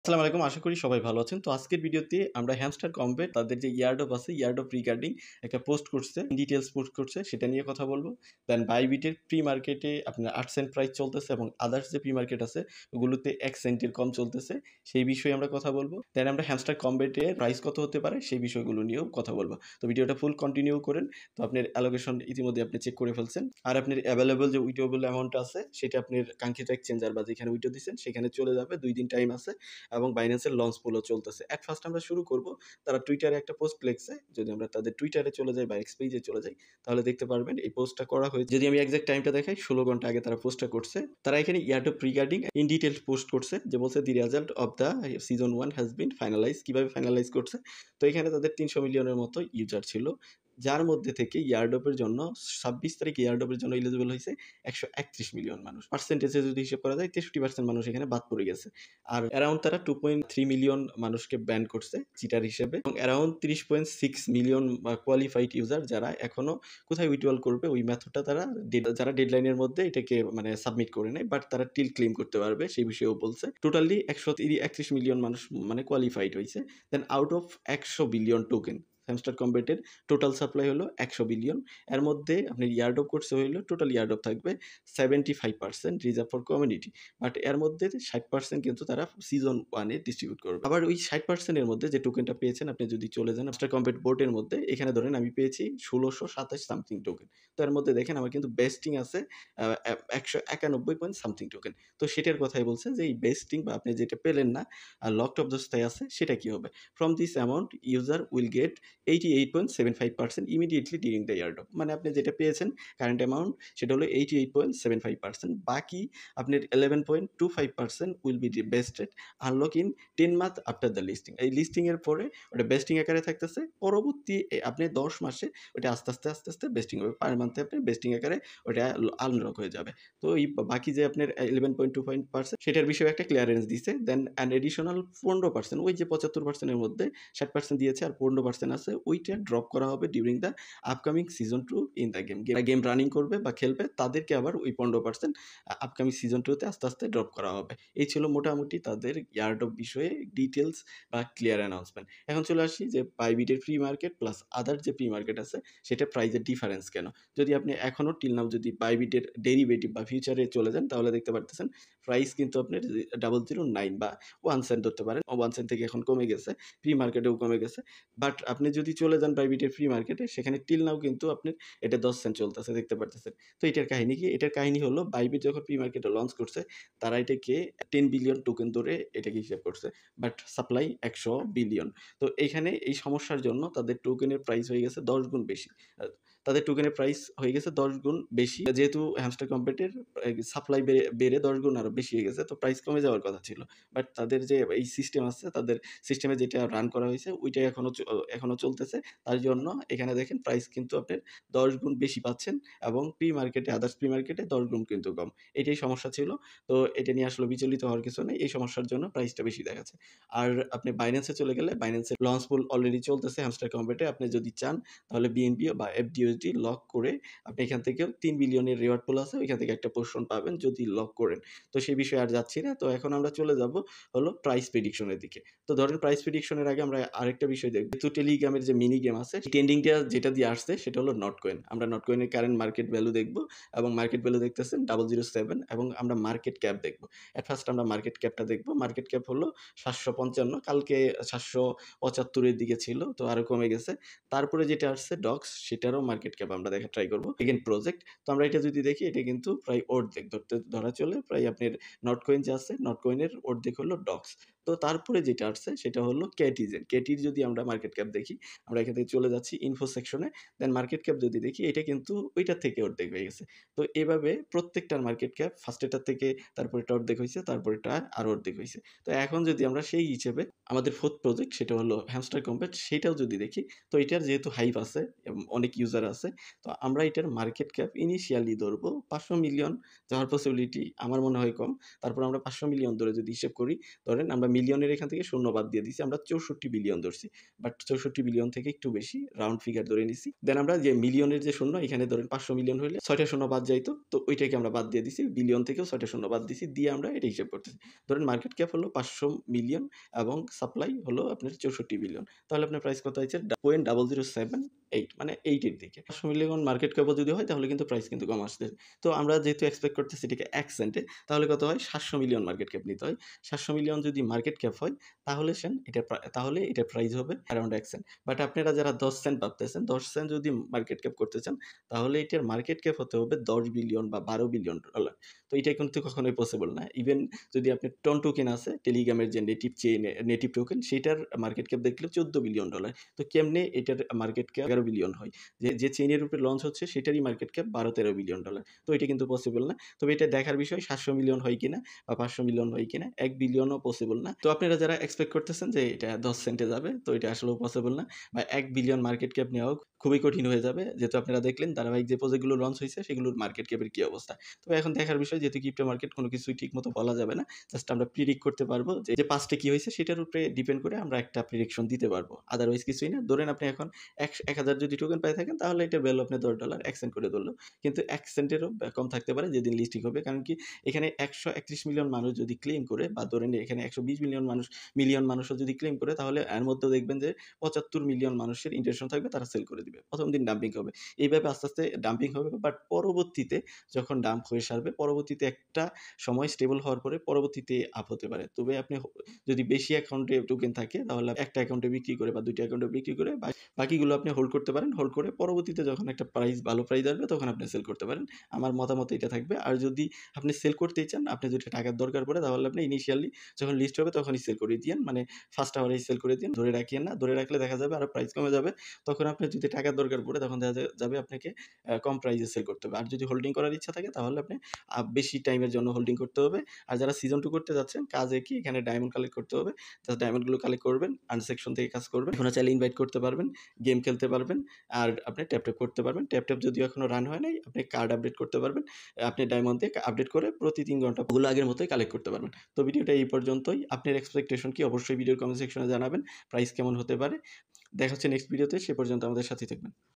আসসালামু আলাইকুম। আশা করি সবাই ভালো আছেন। তো আজকের ভিডিওতে আমরা হ্যামস্টার কমবেট তাদের যে ইয়ারড্রপ আছে, ইয়ারড্রপ রিগার্ডিং একটা পোস্ট করছে, ডিটেইলস পোস্ট করছে সেটা নিয়ে কথা বলব। দেন বাইবিটের প্রি মার্কেটে আপনার ৮ সেন্ট প্রাইস চলতেছে এবং আদার্স যে প্রি মার্কেট আছে ওগুলোতে ১ সেন্টের কম চলতেছে। সেই বিষয়ে আমরা কথা বলব। দেন আমরা হ্যামস্টার কমবেটের প্রাইস কত হতে পারে সেই বিষয়গুলো নিয়েও কথা বলব। তো ভিডিওটা ফুল কন্টিনিউ করেন। তো আপনার অ্যালোকেশন ইতিমধ্যে আপনি চেক করে ফেলছেন। আর আপনার এভেইলেবল যে উইথড্রোবল অ্যামাউন্ট আছে সেটা আপনার কাঙ্ক্ষিত এক্সচেঞ্জার বা যেখানে উইথড্র দিচ্ছেন সেখানে চলে যাবে। ২ দিন টাইম আছে। এবং বাইন্যান্সের লঞ্চ পোলও চলতেছে। এট ফার্স্ট আমরা শুরু করব। তারা টুইটারে একটা পোস্ট লিখছে। যদি আমরা তাদের টুইটারে চলে যাই বা এক্স পেজে চলে যাই, তাহলে দেখতে পারবেন এই পোস্টটা করা হয়েছে। যদি আমি এক্সাক্ট টাইমটা দেখাই, ১৬ ঘন্টা আগে তারা পোস্টটা করছে। তারা এখানে airdrop regarding in details post করছে যে বলছে the result of the season 1 has been finalize. কিভাবে ফাইনালাইজ করছে? তো এখানে তাদের ৩০০ মিলিয়নের মতো ইউজার ছিল। যার মধ্যে থেকে ইয়ারড্রপের জন্য ২৬ তারিখ ইয়ারড্রপের জন্য এলিজিবল হইছে ১৩১ মিলিয়ন মানুষ। পার্সেন্টেজে যদি হিসাব করা যায় ৬৩% মানুষ এখানে বাদ পড়ে গেছে। আর অ্যারাউন্ড তারা 2.3 মিলিয়ন মানুষকে ব্যান করছে চিটার হিসেবে এবং অ্যারাউন্ড ৩০.৬ মিলিয়ন কোয়ালিফাইড ইউজার যারা এখনো কোথায় উইথড্রল করবে ওই মেথডটা তারা যারা ডেডলাইনের মধ্যে এটাকে মানে সাবমিট করে নেয়, বাট তারা টিল ক্লেম করতে পারবে সেই বিষয়েও বলছে। টোটালি ১৩১ মিলিয়ন মানুষ মানে কোয়ালিফাইড হয়েছে। Then out of ১০০ billion token hamster কমবেটের টোটাল সাপ্লাই হলো ১০০ বিলিয়ন। এর মধ্যে আপনার ইয়ারড্রপ করছে হইলো টোটাল ইয়ারড্রপ থাকবে 75% রিজার্ভ ফর কমিউনিটি। বাট এর মধ্যে ৬০% কিন্তু তারা সিজন 1 এ ডিস্ট্রিবিউট করবে। আবার ওই ৬০% এর মধ্যে যে টোকেনটা পেয়েছেন আপনি যদি চলে যান হ্যামস্টার কমবেট বোর্ডের মধ্যে, এখানে ধরেন আমি পেয়েছি ১৬২৭ সামথিং টোকেন। তো এর মধ্যে দেখেন আমার কিন্তু বেস্টিং আছে ১৯১ পয়েন্ট সামথিং টোকেন। তো সেটার কথাই বলছে যে এই বেস্টিং বা আপনি যেটা পেলেন না আর লকড অবস্থায় আছে সেটা কি হবে? From this amount user will get 88.75% immediately during the airdrop. মানে আপনি যেটা পেয়েছেন কারেন্ট অ্যামাউন্ট সেটা হলো 88.75%। বাকি আপনার 11.25% will be vested unlock in 10 month after the listing. এই লিস্টিং এর পরে ওটা বেস্টিং আকারে থাকতেছে। পরবর্তী আপনি ১০ মাসে ওটা আস্তে আস্তে বেস্টিং হবে। পার মান্থে আপনার বেস্টিং আকারে ওটা আনলক হয়ে যাবে। তো এই বাকি যে আপনার 11.25% সেটার বিষয়ে একটা ক্লিয়ারেন্স দিছে। দেন অ্যান এডিশনাল 15% ওই যে ৭৫% এর মধ্যে ৬০% দিয়েছে আর 15% আছে ওইটা ড্রপ করা হবে during the upcoming season 2 in the game. Game running করবে বা খেলবে তাদেরকে আবার ওই 15% আপকামিং সিজন 2 তে আস্তে ড্রপ করা হবে। এই ছিল মোটামুটি তাদের ইয়ারড্রপ বিষয়ে ডিটেইলস বা ক্লিয়ার অ্যানাউন্সমেন্ট। এখন চলে আসি যে বাইবিটের ফ্রি মার্কেট প্লাস আদার যে প্রি মার্কেট আছে সেটা প্রাইসের ডিফারেন্স কেন? যদি আপনি এখনো টিল নাও যদি বাইবিটের ডেরিভেটিভ বা ফিউচারে চলে যান তাহলে দেখতে পারতেছেন প্রাইস কিন্তু আপনার 009 বা 1 সেন্ট ধরতে পারেন। 1 সেন্ট থেকে এখন কমে গেছে। প্রি মার্কেটেও কমে গেছে। বাট আপনি যদি চলে যান বাইবিটের ফ্রি মার্কেটে সেখানে টিল নাও কিন্তু আপনার এটা ১০ সেন্ট চলতেছে দেখতে পারতেছেন। তো এটার কাহিনী কি? এটার কাহিনী হলো বাইবিট যখন প্রি মার্কেটে লঞ্চ করছে তারা এটাকে 10 বিলিয়ন টোকেন ধরে এটাকে হিসাব করছে। But supply ১০০ billion. তো এইখানে এই সমস্যার জন্য তাদের টোকেনের প্রাইস হয়ে গেছে ১০ গুণ বেশি। তাদের টোকেনের প্রাইস হয়ে গেছে ১০ গুণ বেশি। যেহেতু হ্যামস্টার কমবেটের সাপ্লাই বেড়ে ১০ গুণ আরো বেশি হয়ে গেছে। তো প্রাইস কমে যাওয়ার কথা ছিল। বাট তাদের যে এই সিস্টেম আছে তাদের সিস্টেমে যেটা রান করা হয়েছে ওইটাই এখনো চলতেছে। তার জন্য এখানে দেখেন প্রাইস কিন্তু আপনার ১০ গুণ বেশি পাচ্ছেন এবং প্রি মার্কেটে আদার্স প্রি মার্কেটে ১০ গুণ কিন্তু কম। এটাই সমস্যা ছিল। তো এটা নিয়ে আসলে বিচলিত হওয়ার কিছু নেই। এই সমস্যার জন্য প্রাইসটা বেশি দেখাচ্ছে। আর আপনি বাইন্যান্সে চলে গেলে বাইন্যান্সের লঞ্চ পুল অলরেডি চলতেছে হ্যামস্টার কমবেটে। আপনি যদি চান তাহলে বিএনবি বা এফডিউএসডি লক করে আপনি এখান থেকেও ৩ বিলিয়নের রিওয়ার্ড পুল আছে ওইখান থেকে একটা পোরশন পাবেন যদি লক করেন। তো সেই বিষয়ে আর যাচ্ছি না। তো এখন আমরা চলে যাব হলো প্রাইস প্রেডিকশন এর দিকে। তো ধরেন প্রাইস প্রেডিকশন এর আগে আমরা আরেকটা বিষয় দেখব। যেহেতু টেলিগ্রামের যে মিনি গেম আছে ট্রেন্ডিংটা যেটা দিয়ে আসছে সেটা হলো নটকয়েন। আমরা নটকয়েনের কারেন্ট মার্কেট ভ্যালু দেখব এবং মার্কেট ভ্যালু দেখতেছেন 007 এবং আমরা মার্কেট ক্যাপ দেখব। এট ফার্স্ট আমরা মার্কেট ক্যাপটা দেখব। মার্কেট ক্যাপ হলো ৭৫৫, কালকে ৭৭৫ এর দিকে ছিল তো আরো কমে গেছে। তারপরে যেটা আসছে ডক্স সেটারও মার্কেট ক্যাপ আমরা দেখা ট্রাই করব। Again project. তো আমরা এটা যদি দেখি এটা কিন্তু প্রায় অর্ধেক ধরা চলে প্রায় আপনার নটকয়েন যে আছে নটকয়েনের অর্ধেক হলো ডক্স। তো তারপরে যেটা আসছে সেটা হলো ক্যাটিজেন। ক্যাটির যদি আমরা মার্কেট ক্যাপ দেখি, আমরা এখান থেকে চলে যাচ্ছি ইনফো সেকশনে। দেন মার্কেট ক্যাপ যদি দেখি এটা কিন্তু ওইটার থেকে অর্ধেক হয়ে গেছে। তো এভাবে প্রত্যেকটার মার্কেট ক্যাপ ফার্স্ট এটার থেকে তারপরেরটা অর্ধেক হইছে, তারপরেরটা আরো অর্ধেক হইছে। তো এখন যদি আমরা সেই হিসেবে আমাদের 4th প্রজেক্ট সেটা হলো হ্যামস্টার কমবেট সেটাও যদি দেখি তো এটার যেহেতু হাইপ আছে এবং অনেক ইউজার আছে। তো আমরা এটার মার্কেট ক্যাপ ইনিশিয়ালি ধরবো 500 মিলিয়ন যাওয়ার পসিবিলিটি আমার মনে হয় কম। তারপর আমরা 500 মিলিয়ন ধরে যদি হিসেব করি, ধরেন আমরা মিলিয়নের এখান থেকে শূন্য বাদ দিয়ে দিছি। আমরা 64 বিলিয়ন ধরছি। বাট 64 বিলিয়ন থেকে একটু বেশি রাউন্ড ফিগার ধরে নিছি। দেন আমরা যে মিলিয়নের যে শূন্য এখানে ধরেন 500 মিলিয়ন হইলে 6টা শূন্য বাদ যাইতো। তো ওইটাকে আমরা বাদ দিয়ে দিছি। বিলিয়ন থেকেও 6টা শূন্য বাদ দিছি। দিয়ে আমরা এটা হিসাব করতেছি। ধরেন মার্কেট ক্যাপ হলো 500 মিলিয়ন এবং সাপ্লাই হলো আপনার 64 বিলিয়ন। তাহলে আপনার প্রাইস কত হয়েছে? 0.0078 মানে 8 এর দিকে। 500 মিলিয়ন মার্কেট ক্যাপও যদি হয় তাহলে কিন্তু প্রাইস কিন্তু কম আসতেছে। তো আমরা যেহেতু এক্সপেক্ট করতেছি এটাকে 1 সেন্টে, তাহলে কত হয়? 700 মিলিয়ন মার্কেট ক্যাপ নিতে হয়। 700 মিলিয়ন যদি মার্কেট ক্যাপ হয় তাহলে এটার প্রাইস হবে অ্যারাউন্ড 1 সেন্ট। বাট আপনারা যারা 10 সেন্ট ভাবতেছেন, 10 সেন্ট যদি মার্কেট ক্যাপ করতে চান তাহলে এটার মার্কেট ক্যাপ হতে হবে 10 বিলিয়ন বা 12 বিলিয়ন ডলার। তো এটা কিন্তু কখনোই পসিবল না। ইভেন যদি আপনি টন টোকেন আছে, টেলিগ্রামের যে নেটিভ টোকেন সেটার মার্কেট ক্যাপ দেখলে 14 বিলিয়ন ডলার। তো কেমনে এটার মার্কেট ক্যাপ 11 বিলিয়ন হয়? যে চেইনের উপরে লঞ্চ হচ্ছে সেটারই মার্কেট ক্যাপ 12-13 বিলিয়ন ডলার। তো এটা কিন্তু পসিবল না। তবে এটা দেখার বিষয় 700 মিলিয়ন হয় কিনা বা 500 মিলিয়ন হয় কিনা। 1 বিলিয়নও পসিবল না। তো আপনারা যারা এক্সপেক্ট করতেছেন যে এটা 10 সেন্টে যাবে, তো এটা আসলেও পসিবল না। বা 1 বিলিয়ন মার্কেট ক্যাপ নেওয়াও খুবই কঠিন হয়ে যাবে। যেহেতু আপনারা দেখলেন ধারাবাহিক যে প্রজেক্টগুলো লঞ্চ হইছে সেগুলোর মার্কেট ক্যাপের কি অবস্থা। তো এখন দেখার বিষয়, যেহেতু ক্রিপ্টো মার্কেট কোনো কিছুই ঠিকমতো বলা যাবে না। জাস্ট আমরা প্রিডিক্ট করতে পারবো যে পাস্টে কি হয়েছে সেটার উপরে ডিপেন্ড করে আমরা একটা প্রেডিকশন দিতে পারবো। আদারওয়াইজ কিছুই না। ধরেন আপনি এখন 1000 যদি টোকেন পাই থাকেন তাহলে এটার ভ্যালু আপনি $10 1 সেন্ট করে ধরলো। কিন্তু 1 সেন্টেরও কম থাকতে পারে যেদিন লিস্টিং হবে। কারণ কি এখানে 131 মিলিয়ন মানুষ যদি ক্লেম করে, বা ধরেন এখানে 120 মিলিয়ন মানুষও যদি ক্লেম করে, তাহলে এর মধ্যেও দেখবেন যে 75 মিলিয়ন মানুষের ইন্টেনশন থাকবে তারা সেল করে দিবে। ১ম দিন ডাম্পিং হবে। এইভাবে আস্তে, আস্তে ডাম্পিং হবে, বাট পরবর্তীতে যখন ডাম্প হয়ে সারবে, পরবর্তীতে একটা সময় স্টেবল হওয়ার পরে পরবর্তীতে আপ হতে পারে। তবে আপনি যদি বেশি অ্যাকাউন্টে টোকেন থাকে তাহলে একটা অ্যাকাউন্টে বিক্রি করে বা ২ টা অ্যাকাউন্টে বিক্রি করে বাকিগুলো আপনি হোল্ড করতে পারেন। হোল্ড করে পরবর্তীতে যখন একটা ভালো প্রাইস আসবে তখন আপনি সেল করতে পারেন। আমার মতামত এটা থাকবে। আর যদি আপনি সেল করতেই চান, আপনি যদি টাকার দরকার পড়ে তাহলে আপনি ইনিশিয়ালি যখন লিস্ট হবে তখনই সেল করে দিয়েন। মানে ফার্স্ট আওয়ারেই সেল করে দিন। ধরে রাখিয়েন না। ধরে রাখলে দেখা যাবে আরো প্রাইস কমে যাবে। তখন আপনার যদি টাকার দরকার পড়ে তখন দেখা যাবে আপনাকে কম প্রাইসে সেল করতে হবে। আর যদি হোল্ডিং করার ইচ্ছা থাকে তাহলে আপনি বেশি টাইমের জন্য হোল্ডিং করতে হবে। আর যারা সিজন 2 করতে যাচ্ছেন, কাজ একই। এখানে ডায়মন্ড কালেক্ট করতে হবে। জাস্ট ডায়মন্ডগুলো কালেক্ট করবেন, আর্ন সেকশন থেকে কাজ করবেন। এখনো চাইলে ইনভাইট করতে পারবেন, গেম খেলতে পারবেন, আর আপনি ট্যাপ করতে পারবেন। ট্যাপ যদিও এখনো রান হয় নাই, আপনি কার্ড আপডেট করতে পারবেন। আপনি ডায়মন্ড দিয়ে আপডেট করে প্রতি ৩ ঘন্টা ওগুলো আগের মতোই কালেক্ট করতে পারবেন। তো ভিডিওটা এই পর্যন্তই। আপনার এক্সপেকটেশন কি অবশ্যই ভিডিওর কমেন্ট সেকশনে জানাবেন। প্রাইস কেমন হতে পারে? দেখা হচ্ছে নেক্সট ভিডিওতে। সে পর্যন্ত আমাদের সাথেই থাকবেন।